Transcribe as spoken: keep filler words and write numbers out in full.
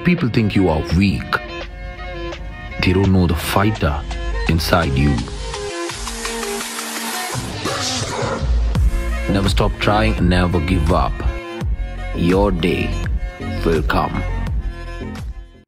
people think you are weak. They don't know the fighter inside you. Never stop trying and never give up. Your day will come.